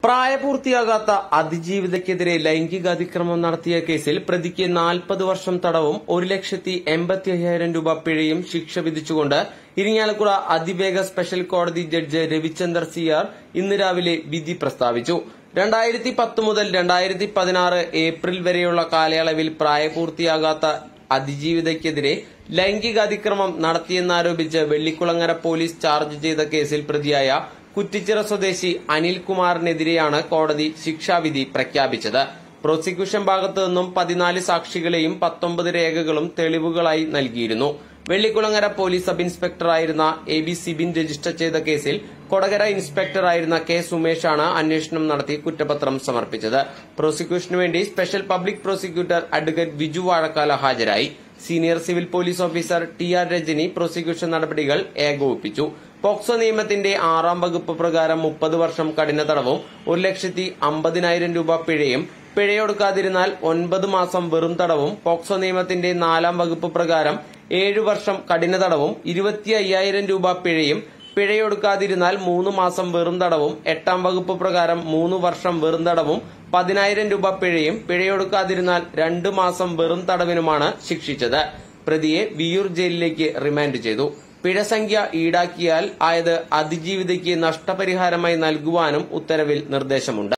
പ്രായപൂർത്തിയാകാത്ത അതിജീവിതയ്ക്കെതിരെ ലൈംഗികാതിക്രമം നടത്തിയ കേസിൽ പ്രതിക്ക് 40 വർഷം തടവും 1,85,000 രൂപ പിഴയും ശിക്ഷ വിധിച്ചുകൊണ്ട് ഇരിങ്ങാലക്കുട അതിവേഗ സ്പെഷ്യൽ കോടതി ജഡ്ജ് രവിചന്ദർ സിആർ ഇന്ന് രാവിലെ വിധി പ്രസ്താവിച്ചു. 2010 മുതൽ 2016 ഏപ്രിൽ വരെയുള്ള കാലയളവിൽ പ്രായപൂർത്തിയാകാത്ത അതിജീവിതയ്ക്കെതിരെ ലൈംഗികാതിക്രമം നടത്തിയെന്നാരോപിച്ച് വെള്ളിക്കുളങ്ങര പോലീസ് ചാർജ് ചെയ്ത കേസിൽ പ്രതിയായ കുറ്റിച്ചിറ സ്വദേശി അനിൽകുമാറിനെതിരെയാണ് കോടതി ശിക്ഷാവിധി പ്രഖ്യാപിച്ചത്. പ്രോസിക്യൂഷൻ ഭാഗത്തു നിന്നും 14 സാക്ഷികളെയും 19 രേഖകളും തെളിവുകളായി നൽകിയിരുന്നു. വെള്ളിക്കുളങ്ങര പോലീസ് സബ് ഇൻസ്പെക്ടറായിരുന്ന AB സിബിൻ രജിസ്റ്റർ ചെയ്ത കേസിൽ കൊടകര ഇൻസ്പെക്ടറായിരുന്ന K സുമേഷാണ് അന്വേഷണം നടത്തി കുറ്റപത്രം സമർപ്പിച്ചത്. പ്രോസിക്യൂഷനു വേണ്ടി special public prosecutor advocate Viju Vazhakkala ഹാജരായി. Senior civil police officer TR Rajani prosecution നടപടികൾ ഏകോപിപ്പിച്ചു. പോക്സോ നിയമത്തിന്റെ 6ാം വകുപ്പ് പ്രകാരം 30 വർഷം കഠിന തടവും 1,50,000 രൂപ പിഴയും, പിഴയൊടുക്കാതിരുന്നാൽ 9 മാസം വെറും തടവും, പോക്സോ നിയമത്തിന്റെ 4ാം വകുപ്പ് പ്രകാരം 7 വർഷം കഠിന തടവും 25,000 രൂപ പിഴയും, പിഴയൊടുക്കാതിരുന്നാൽ 3 മാസം വെറും തടവും, 8ാം വകുപ്പ് പ്രകാരം 3 വർഷം വെറും തടവും 10,000 രൂപ പിഴയും, പിഴയൊടുക്കാതിരുന്നാൽ 2 മാസം വെറും തടവിനുമാണ് ശിക്ഷിച്ചത്. പ്രതിയെ വിയ്യൂർ ജയിലിലേക്ക് റിമാൻഡ് ചെയ്തു. പിഴസംഖ്യ ഈടാക്കിയാൽ ആയത് അതിജീവിതയ്ക്ക് നഷ്ടപരിഹാരമായി നൽകുവാനും ഉത്തരവിൽ നിർദ്ദേശമുണ്ട്.